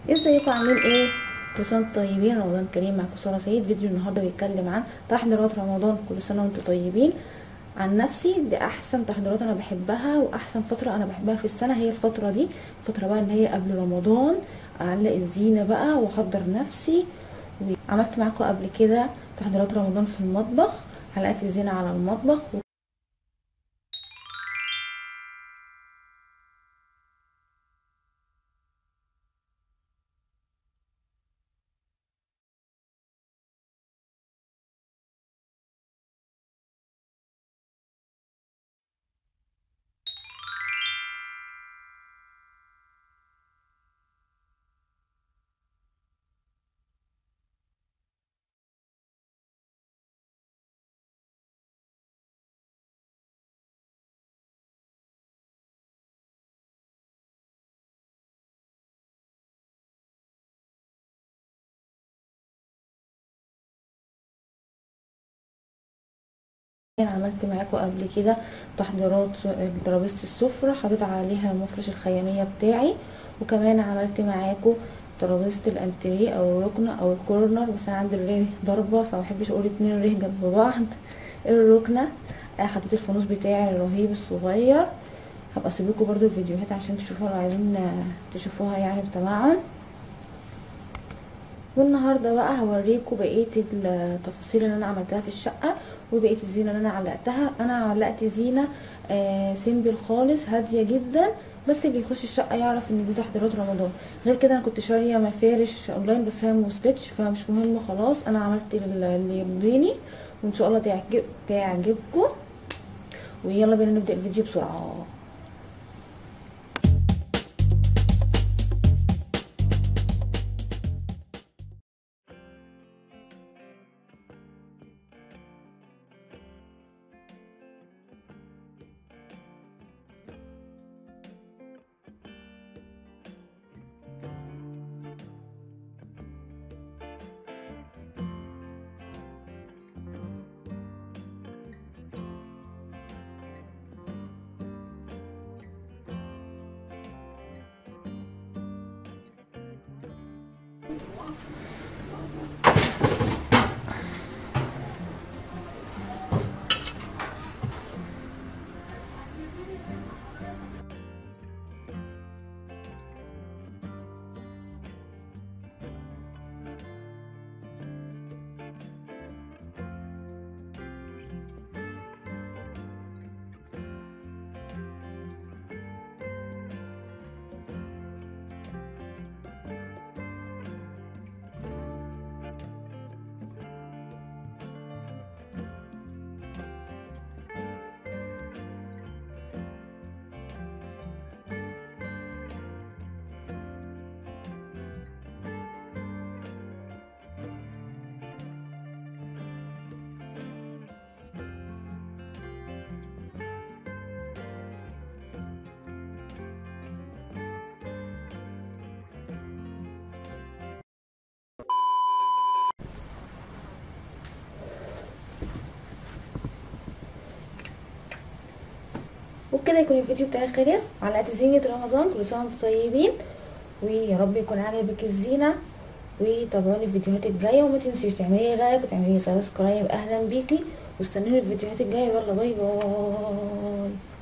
ازيكم عاملين ايه؟ كل سنه وانتم طيبين، رمضان كريم. معاكم ساره سعيد. فيديو النهارده بيتكلم عن تحضيرات رمضان. كل سنه وانتم طيبين. عن نفسي دي احسن تحضيرات انا بحبها، واحسن فتره انا بحبها في السنه هي الفتره دي. الفتره بقى ان هي قبل رمضان، اعلق الزينه بقى واحضر نفسي. وعملت معاكم قبل كده تحضيرات رمضان في المطبخ، علقت الزينه على المطبخ. انا عملت معاكم قبل كده تحضيرات ترابيزه السفره، حطيت عليها مفرش الخياميه بتاعي. وكمان عملت معاكم ترابيزه الانتريه او الركنه او الكورنر، بس انا عندي الريه ضربه فمبحبش اقول اتنين ريه جنب بعض. الركنه حطيت الفانوس بتاعي الرهيب الصغير. هبقى اسيب لكم برده الفيديوهات عشان تشوفوها لو عايزين تشوفوها يعني بتمعن. والنهارده بقى هوريكم بقيه التفاصيل اللي انا عملتها في الشقه، وبقيه الزينه اللي انا علقتها. انا علقت زينه سيمبل خالص، هاديه جدا، بس اللي يخش الشقه يعرف ان دي تحضيرات رمضان. غير كده انا كنت شاريه مفارش اونلاين بس هي موصلتش، فمش مهم خلاص. انا عملت اللي يرضيني، وان شاء الله تعجبكم. ويلا بينا نبدا الفيديو بسرعه. وبكده يكون الفيديو بتاعي خلص. علقت زينة رمضان. كل سنة وانتم طيبين، ويا رب يكون عجبك الزينة. وتابعوني الفيديوهات الجاية، وما تنسيش تعملي لايك وتعملي سبسكرايب. اهلا بيكي، واستنوني الفيديوهات الجاية. يلا باي باي.